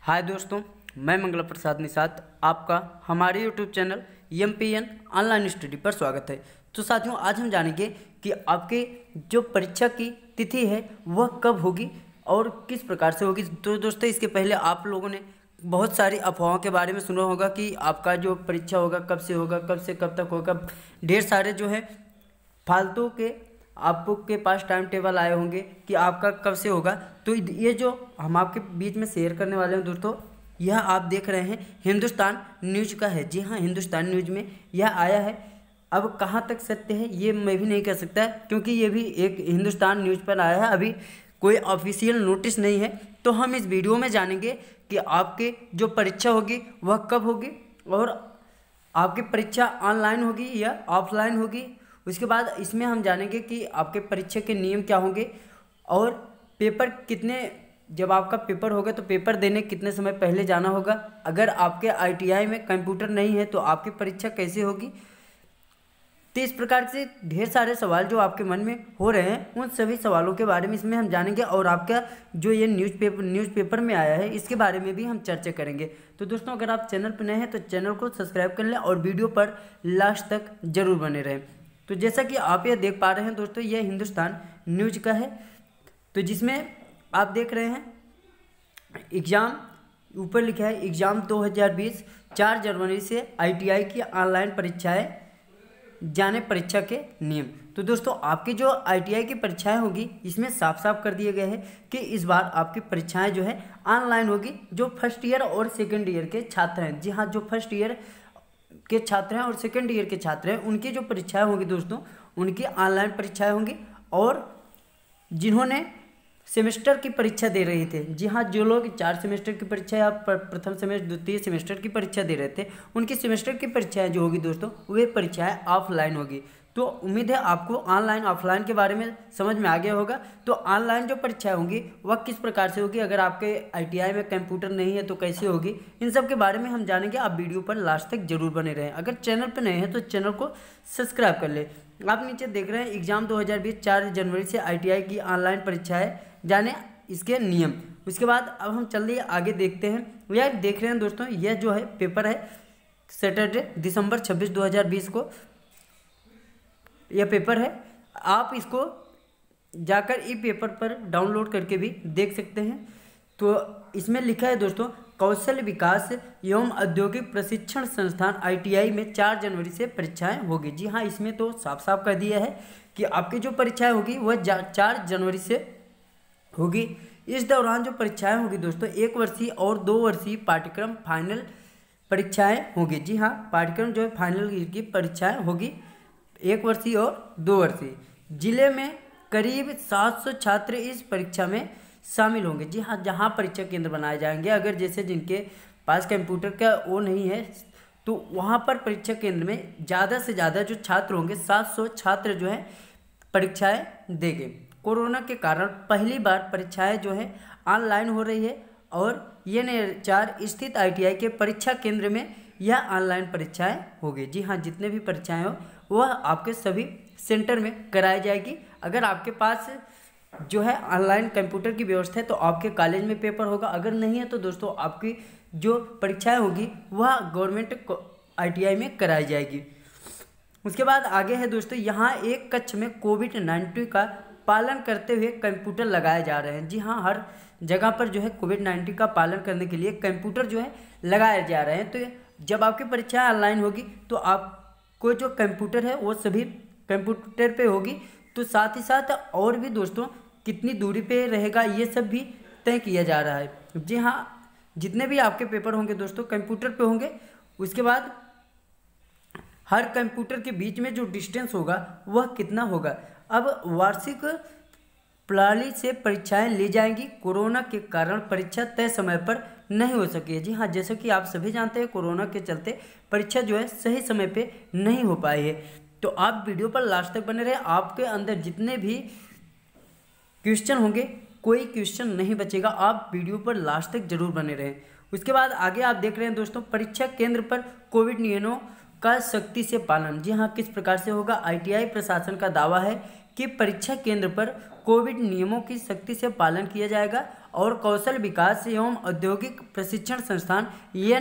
हाय दोस्तों, मैं मंगला प्रसाद निषाद आपका हमारे YouTube channel MPN online study पर स्वागत है। तो साथियों, आज हम जानेंगे कि आपके जो परीक्षा की तिथि है वह कब होगी और किस प्रकार से होगी। तो दोस्तों, इसके पहले आप लोगों ने बहुत सारी अफवाहों के बारे में सुना होगा कि आपका जो परीक्षा होगा कब से होगा, कब से कब तक होगा। ढेर सारे जो है फालतू के आपके पास टाइम टेबल आए होंगे कि आपका कब से होगा। तो ये जो हम आपके बीच में शेयर करने वाले हैं दोस्तों, यह आप देख रहे हैं हिंदुस्तान न्यूज का है। जी हाँ, हिंदुस्तान न्यूज में यह आया है। अब कहाँ तक सत्य है ये मैं भी नहीं कह सकता, क्योंकि ये भी एक हिंदुस्तान न्यूज पर आया है, अभी कोई ऑफिशियल नोटिस नहीं है। तो हम इस वीडियो में जानेंगे कि आपके जो परीक्षा होगी वह कब होगी और आपकी परीक्षा ऑनलाइन होगी या ऑफलाइन होगी। उसके बाद इसमें हम जानेंगे कि आपके परीक्षा के नियम क्या होंगे और पेपर कितने, जब आपका पेपर होगा तो पेपर देने कितने समय पहले जाना होगा। अगर आपके ITI में कंप्यूटर नहीं है तो आपकी परीक्षा कैसे होगी। तो इस प्रकार से ढेर सारे सवाल जो आपके मन में हो रहे हैं उन सभी सवालों के बारे में इसमें हम जानेंगे और आपका जो ये न्यूज़पेपर में आया है इसके बारे में भी हम चर्चा करेंगे। तो दोस्तों, अगर आप चैनल पर नए हैं तो चैनल को सब्सक्राइब कर लें और वीडियो पर लास्ट तक जरूर बने रहें। तो जैसा कि आप ये देख पा रहे हैं दोस्तों, यह हिंदुस्तान न्यूज का है। तो जिसमें आप देख रहे हैं एग्ज़ाम, ऊपर लिखा है एग्ज़ाम 2020 4 जनवरी से ITI की ऑनलाइन परीक्षाएं, जाने परीक्षा के नियम। तो दोस्तों, आपकी जो ITI की परीक्षाएं होगी इसमें साफ साफ कर दिए गए हैं कि इस बार आपकी परीक्षाएं जो है ऑनलाइन होगी। जो फर्स्ट ईयर और सेकेंड ईयर के छात्र हैं, जी हाँ, जो फर्स्ट ईयर के छात्र हैं और सेकेंड ईयर के छात्र हैं, उनकी जो परीक्षाएं होंगी दोस्तों, उनकी ऑनलाइन परीक्षाएं होंगी। और जिन्होंने सेमेस्टर की परीक्षा दे रहे थे, जी हाँ, जो लोग 4 सेमेस्टर की परीक्षा या प्रथम सेमेस्टर द्वितीय सेमेस्टर की परीक्षा दे रहे थे, उनकी सेमेस्टर की परीक्षाएं जो होगी दोस्तों, वे परीक्षाएं ऑफलाइन होगी। तो उम्मीद है आपको ऑनलाइन ऑफलाइन के बारे में समझ में आ गया होगा। तो ऑनलाइन जो परीक्षाएं होंगी वह किस प्रकार से होगी, अगर आपके ITI में कंप्यूटर नहीं है तो कैसे होगी, इन सब के बारे में हम जानेंगे। आप वीडियो पर लास्ट तक जरूर बने रहें। अगर चैनल पर नए हैं तो चैनल को सब्सक्राइब कर ले। आप नीचे देख रहे हैं एग्जाम 2020 4 जनवरी से ITI की ऑनलाइन परीक्षाएँ, जाने इसके नियम। उसके बाद अब हम चलिए आगे देखते हैं। यह देख रहे हैं दोस्तों, यह जो है पेपर है सैटरडे दिसंबर 26 2020 को यह पेपर है। आप इसको जाकर पेपर पर डाउनलोड करके भी देख सकते हैं। तो इसमें लिखा है दोस्तों, कौशल विकास एवं औद्योगिक प्रशिक्षण संस्थान ITI में 4 जनवरी से परीक्षाएं होगी। जी हाँ, इसमें तो साफ साफ कर दिया है कि आपकी जो परीक्षाएं होगी वह 4 जनवरी से होगी। इस दौरान जो परीक्षाएं होगी दोस्तों, 1 वर्षीय और 2 वर्षीय पाठ्यक्रम फाइनल परीक्षाएं होगी। जी हाँ, पाठ्यक्रम जो है फाइनल की परीक्षाएं होगी 1 वर्षीय और 2 वर्षीय। जिले में करीब 700 छात्र इस परीक्षा में शामिल होंगे। जी हाँ, जहाँ परीक्षा केंद्र बनाए जाएंगे, अगर जैसे जिनके पास कंप्यूटर का वो नहीं है तो वहाँ पर परीक्षा केंद्र में ज़्यादा से ज़्यादा जो छात्र होंगे 700 छात्र जो है परीक्षाएं देंगे। कोरोना के कारण पहली बार परीक्षाएं जो है ऑनलाइन हो रही है और ये 4 स्थित ITI के परीक्षा केंद्र में यह ऑनलाइन परीक्षाएं होगी। जी हाँ, जितने भी परीक्षाएं हो वह आपके सभी सेंटर में कराई जाएगी। अगर आपके पास जो है ऑनलाइन कंप्यूटर की व्यवस्था है तो आपके कॉलेज में पेपर होगा, अगर नहीं है तो दोस्तों आपकी जो परीक्षाएं होगी वह गवर्नमेंट ITI में कराई जाएगी। उसके बाद आगे है दोस्तों, यहाँ एक कक्ष में COVID-19 का पालन करते हुए कंप्यूटर लगाए जा रहे हैं। जी हाँ, हर जगह पर जो है COVID-19 का पालन करने के लिए कंप्यूटर जो है लगाए जा रहे हैं। तो जब आपकी परीक्षा ऑनलाइन होगी तो आपको जो कंप्यूटर है वो सभी कंप्यूटर पे होगी। तो साथ ही साथ और भी दोस्तों कितनी दूरी पे रहेगा ये सब भी तय किया जा रहा है। जी हाँ, जितने भी आपके पेपर होंगे दोस्तों कंप्यूटर पे होंगे। उसके बाद हर कंप्यूटर के बीच में जो डिस्टेंस होगा वह कितना होगा। अब वार्षिक प्रणाली से परीक्षाएं ली जाएंगी। कोरोना के कारण परीक्षा तय समय पर नहीं हो सकी है। जी हाँ, जैसे कि आप सभी जानते हैं कोरोना के चलते परीक्षा जो है सही समय पे नहीं हो पाई है। तो आप वीडियो पर लास्ट तक बने रहे। आपके अंदर जितने भी क्वेश्चन होंगे कोई क्वेश्चन नहीं बचेगा, आप वीडियो पर लास्ट तक जरूर बने रहें। उसके बाद आगे आप देख रहे हैं दोस्तों, परीक्षा केंद्र पर कोविड नियमों का सख्ती से पालन। जी हाँ, किस प्रकार से होगा। ITI प्रशासन का दावा है कि परीक्षा केंद्र पर कोविड नियमों की सख्ती से पालन किया जाएगा और कौशल विकास एवं औद्योगिक प्रशिक्षण संस्थान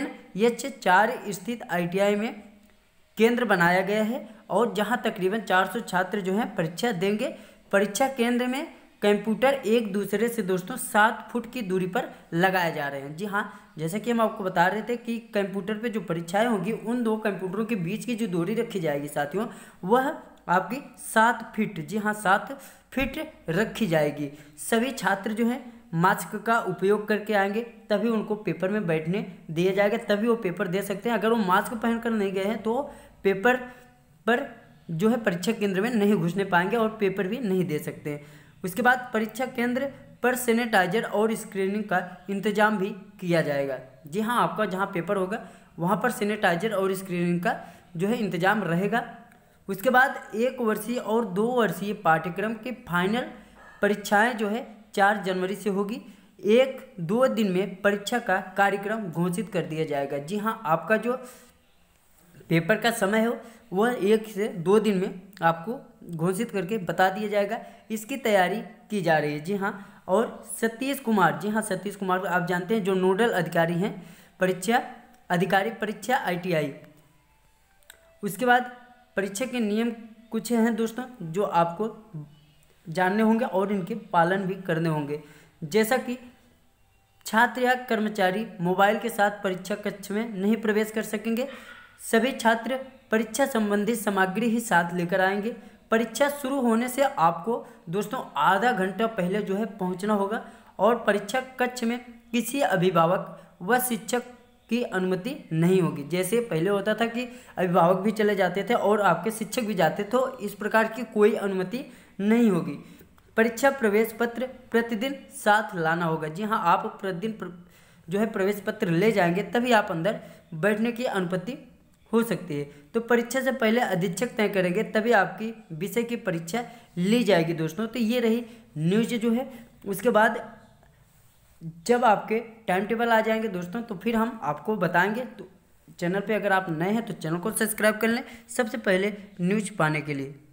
NH4 स्थित ITI में केंद्र बनाया गया है और जहां तकरीबन 400 छात्र जो हैं परीक्षा देंगे। परीक्षा केंद्र में कंप्यूटर एक दूसरे से दोस्तों 7 फुट की दूरी पर लगाए जा रहे हैं। जी हाँ, जैसे कि हम आपको बता रहे थे कि कंप्यूटर पे जो परीक्षाएं होंगी उन दो कंप्यूटरों के बीच की जो दूरी रखी जाएगी साथियों, वह आपकी 7 फीट, जी हाँ 7 फीट रखी जाएगी। सभी छात्र जो हैं मास्क का उपयोग करके आएंगे, तभी उनको पेपर में बैठने दिया जाएगा, तभी वो पेपर दे सकते हैं। अगर वो मास्क पहनकर नहीं गए हैं तो पेपर पर जो है परीक्षा केंद्र में नहीं घुसने पाएंगे और पेपर भी नहीं दे सकते हैं। उसके बाद परीक्षा केंद्र पर सैनिटाइजर और स्क्रीनिंग का इंतजाम भी किया जाएगा। जी हाँ, आपका जहाँ पेपर होगा वहाँ पर सैनिटाइजर और स्क्रीनिंग का जो है इंतजाम रहेगा। उसके बाद 1 वर्षीय और 2 वर्षीय पाठ्यक्रम की फाइनल परीक्षाएं जो है 4 जनवरी से होगी। 1-2 दिन में परीक्षा का कार्यक्रम घोषित कर दिया जाएगा। जी हाँ, आपका जो पेपर का समय हो वह 1 से 2 दिन में आपको घोषित करके बता दिया जाएगा। इसकी तैयारी की जा रही है। जी हाँ, और सतीश कुमार, जी हाँ सतीश कुमार आप जानते हैं जो नोडल अधिकारी हैं परीक्षा ITI। उसके बाद परीक्षा के नियम कुछ हैं दोस्तों जो आपको जानने होंगे और इनके पालन भी करने होंगे। जैसा कि छात्र या कर्मचारी मोबाइल के साथ परीक्षा कक्ष में नहीं प्रवेश कर सकेंगे। सभी छात्र परीक्षा संबंधी सामग्री ही साथ लेकर आएंगे। परीक्षा शुरू होने से आपको दोस्तों आधा घंटा पहले जो है पहुंचना होगा और परीक्षा कक्ष में किसी अभिभावक व शिक्षक की अनुमति नहीं होगी। जैसे पहले होता था कि अभिभावक भी चले जाते थे और आपके शिक्षक भी जाते, तो इस प्रकार की कोई अनुमति नहीं होगी। परीक्षा प्रवेश पत्र प्रतिदिन साथ लाना होगा। जी हाँ, आप प्रतिदिन जो है प्रवेश पत्र ले जाएंगे तभी आप अंदर बैठने की अनुमति हो सकती है। तो परीक्षा से पहले अधीक्षक तय करेंगे तभी आपकी विषय की परीक्षा ली जाएगी दोस्तों। तो ये रही न्यूज जो है। उसके बाद जब आपके टाइम टेबल आ जाएंगे दोस्तों तो फिर हम आपको बताएंगे। तो चैनल पे अगर आप नए हैं तो चैनल को सब्सक्राइब कर लें सबसे पहले न्यूज पाने के लिए।